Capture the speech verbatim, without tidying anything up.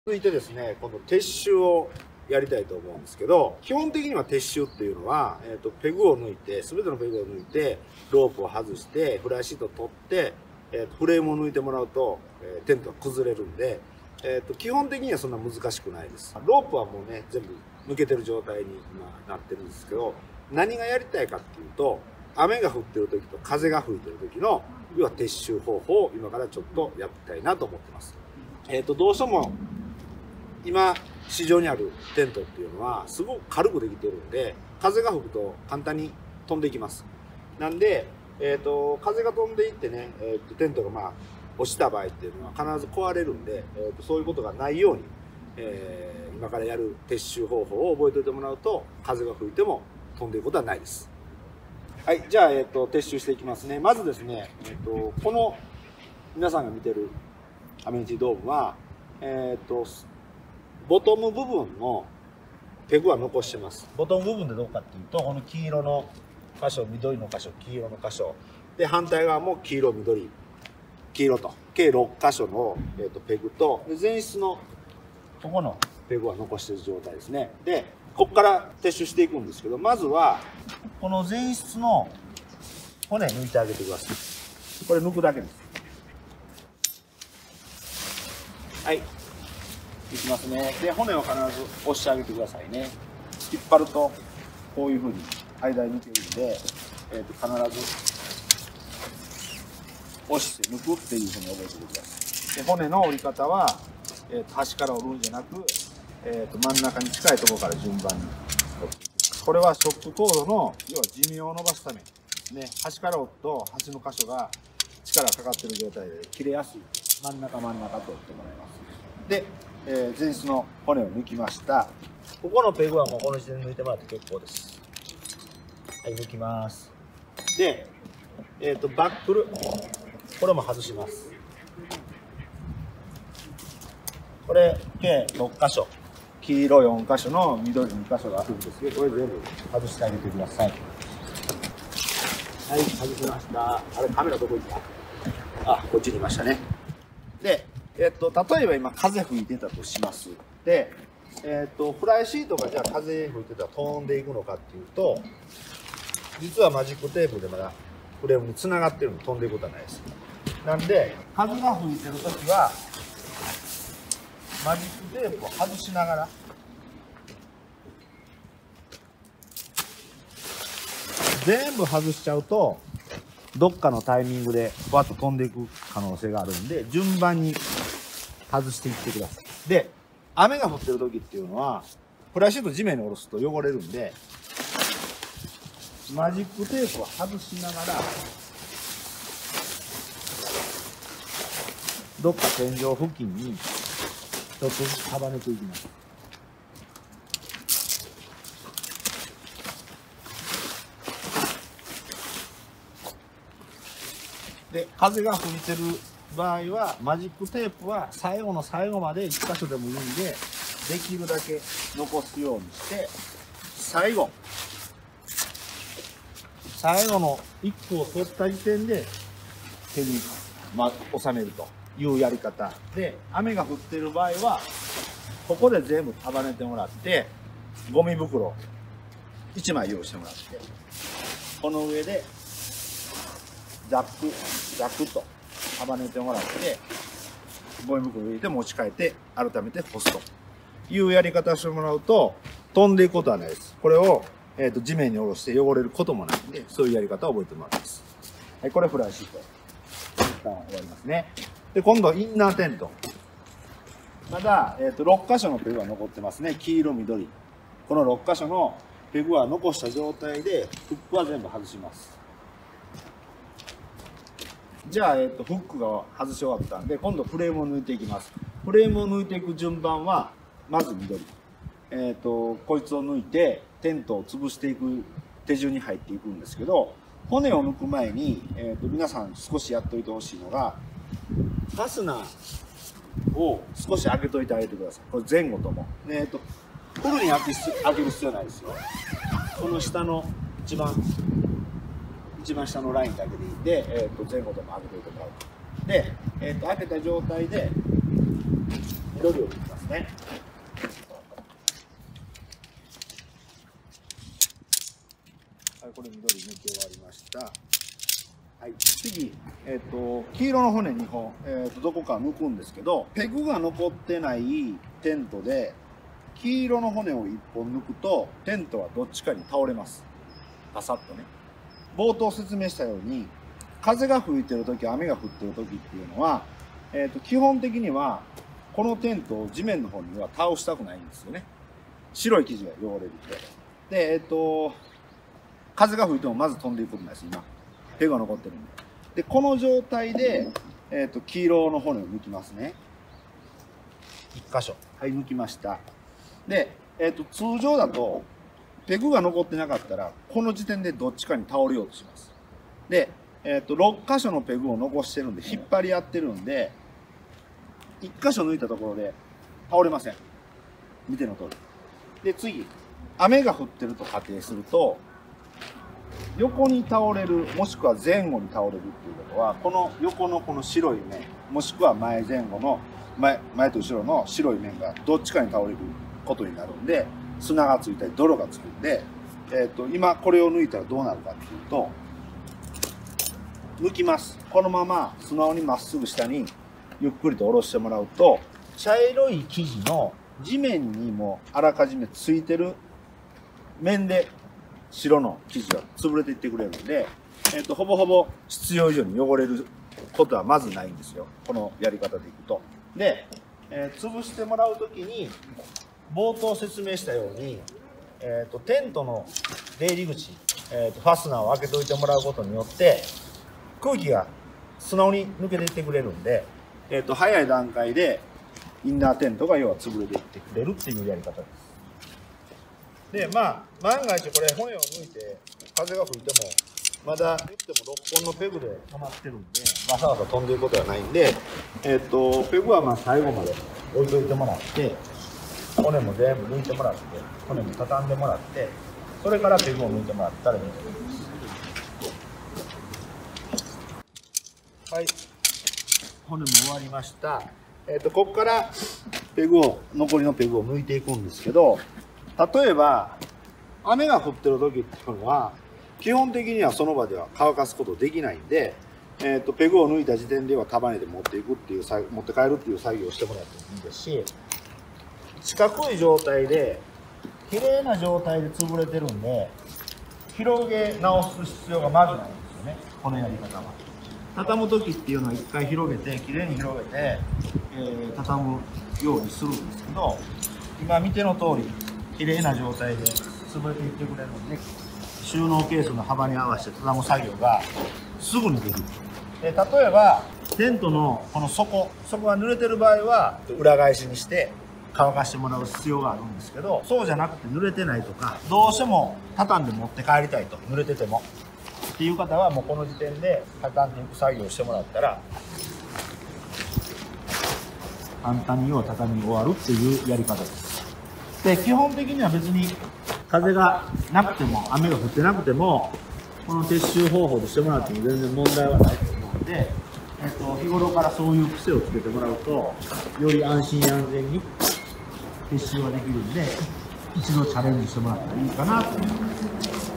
続いてですね、今度撤収をやりたいと思うんですけど、基本的には撤収っていうのは、えーと、ペグを抜いて、すべてのペグを抜いて、ロープを外して、フライシートを取って、えーと、フレームを抜いてもらうと、えー、テントが崩れるんで、えーと、基本的にはそんな難しくないです。ロープはもうね、全部抜けてる状態に今なってるんですけど、何がやりたいかっていうと、雨が降ってる時と風が吹いてる時の、要は撤収方法を今からちょっとやってみたいなと思ってます。えーと、どうしても、今、市場にあるテントっていうのは、すごく軽くできてるんで、風が吹くと簡単に飛んでいきます。なんで、えっと、風が飛んでいってね、えっと、テントがまあ、落ちた場合っていうのは必ず壊れるんで、えっと、そういうことがないように、えー、今からやる撤収方法を覚えておいてもらうと、風が吹いても飛んでいくことはないです。はい、じゃあ、えっと、撤収していきますね。まずですね、えっと、この、皆さんが見てるアメニティドームは、えっと、ボトム部分のペグは残してます。ボトム部分でどうかっていうと、この黄色の箇所、緑の箇所、黄色の箇所。で、反対側も黄色、緑、黄色と、計ろっ箇所の、えー、とペグと、で前室のここのペグは残している状態ですね。で、ここから撤収していくんですけど、まずは、この前室の骨抜いてあげてください。これ抜くだけです。はい。いきますね。で、骨を必ず押してあげてくださいね。引っ張ると、こういうふうに間に抜けるんで、えー、と必ず押して抜くっていうふうに覚えておいてください。で、骨の折り方は、えー、と端から折るんじゃなく、えー、と真ん中に近いところから順番に折っていきます。これはショックコードの、要は寿命を伸ばすためですね。端から折ると、端の箇所が力がかかっている状態で切れやすい。真ん中真ん中と折ってもらいます。で、えー、前室の骨を抜きました。ここのペグはもうこの時点で抜いてもらって結構です。はい、抜きます。で、えっと、バックル。これも外します。これ、計ろっ箇所。黄色よん箇所の緑に箇所があるんですけど、これ全部外してあげてください。はい、外しました。あれ、カメラどこ行った？あ、こっちにいましたね。で、えっと、例えば今風吹いてたとします。で、えっと、フライシートがじゃあ風吹いてたら飛んでいくのかっていうと、実はマジックテープでまだフレームに繋がってるので飛んでいくことはないです。なんで、風が吹いてるときは、マジックテープを外しながら、全部外しちゃうと、どっかのタイミングでふわっと飛んでいく可能性があるんで、順番に外していってください。で、雨が降ってる時っていうのは、フライシート地面に下ろすと汚れるんで、マジックテープを外しながら、どっか天井付近にちょっとずつ束ねていきます。で、風が吹いてる場合は、マジックテープは最後の最後までいっ箇所でもいいんで、できるだけ残すようにして、最後、最後のいっこを取った時点で手に、ま、収めるというやり方で、雨が降ってる場合は、ここで全部束ねてもらって、ゴミ袋いちまい用意してもらって、この上で、ザック、ザクッと束ねてもらって、ゴミ袋入れて持ち帰って、改めて干すというやり方をしてもらうと、飛んでいくことはないです。これを、えーと、地面に下ろして汚れることもないんで、そういうやり方を覚えてもらいます。はい、これフライシート。一旦終わりますね。で、今度、インナーテント。まだ、えーと、ろっ箇所のペグは残ってますね。黄色、緑。このろっ箇所のペグは残した状態で、フックは全部外します。じゃあ、えっと、フックが外し終わったんで、今度フレームを抜いていきます。フレームを抜いていく順番は、まず緑。えっと、こいつを抜いて、テントを潰していく手順に入っていくんですけど、骨を抜く前に、えっと、皆さん少しやっておいてほしいのが、ファスナーを少し開けといてあげてください。これ前後とも。えっと、フルに開け開ける必要ないですよ。この下の一番、一番下のラインだけでいいんで、えー、と前後とも開けておいてもらうと。で、えー、と開けた状態で、 緑を塗りますね。はい、これ緑塗って終わりました。はい、次、えっと、黄色の骨にほん、えっと、どこか抜くんですけど、ペグが残ってないテントで、黄色の骨をいっぽん抜くと、テントはどっちかに倒れます。パサッとね。冒頭説明したように、風が吹いてる時、雨が降ってる時っていうのは、えっと、基本的には、このテントを地面の方には倒したくないんですよね。白い生地が汚れるんで。で、えっと、風が吹いてもまず飛んでいくことないです、今。ペグが残ってるんで。で、この状態で、えっと、黄色の骨を抜きますね。一箇所。はい、抜きました。で、えっと、通常だと、ペグが残ってなかったら、この時点でどっちかに倒れようとします。で、えっと、ろっ箇所のペグを残してるんで、引っ張り合ってるんで、いっ箇所抜いたところで倒れません。見ての通り。で、次、雨が降ってると仮定すると、横に倒れる、もしくは前後に倒れるっていうことは、この横のこの白い面、もしくは前前後の、前、前と後ろの白い面がどっちかに倒れることになるんで、砂がついたり泥がつくんで、えっと、今これを抜いたらどうなるかっていうと、抜きます。このまま素直にまっすぐ下にゆっくりと下ろしてもらうと、茶色い生地の地面にもあらかじめついてる面で白の生地が潰れていってくれるので、えっと、ほぼほぼ必要以上に汚れることはまずないんですよ。このやり方でいくと。で、えー、潰してもらうときに、冒頭説明したように、えっと、テントの出入り口、えっと、ファスナーを開けといてもらうことによって、空気が素直に抜けていってくれるんで、えっと、早い段階でインナーテントが要は潰れていってくれるっていうやり方です。で、まあ、万が一これ骨を抜いて風が吹いても、まだ言ってもろっぽんのペグで止まってるんで、わざわざ飛んでいくことはないんで、えっと、ペグはまあ最後まで置いといてもらって、骨も全部抜いてもらって、骨も畳んでもらって、それからペグを抜いてもらったらいいと思います。はい。骨も終わりました。えっと、ここからペグを、残りのペグを抜いていくんですけど、例えば、雨が降ってる時っていうのは、基本的にはその場では乾かすことできないんで、えっと、ペグを抜いた時点では束ねて持っていくっていう、持って帰るっていう作業をしてもらってもいいですし、四角い状態で、綺麗な状態で潰れてるんで、広げ直す必要がまずないんですよね、このやり方は。畳む時っていうのは一回広げて、綺麗に広げて、えー、畳むようにするんですけど、今見ての通り、綺麗な状態で潰れていってくれるので、収納ケースの幅に合わせて畳む作業がすぐにできる。で、例えば、テントのこの底、底が濡れてる場合は、裏返しにして乾かしてもらう必要があるんですけど、そうじゃなくて濡れてないとか、どうしても畳んで持って帰りたいと、濡れてても。っていう方はもうこの時点で畳んでいく作業をしてもらったら、簡単に要は畳み終わるっていうやり方です。で、基本的には別に風がなくても雨が降ってなくてもこの撤収方法でしてもらっても全然問題はないと思うので、えっと、日頃からそういう癖をつけてもらうとより安心安全に撤収ができるんで一度チャレンジしてもらったらいいかなと思います。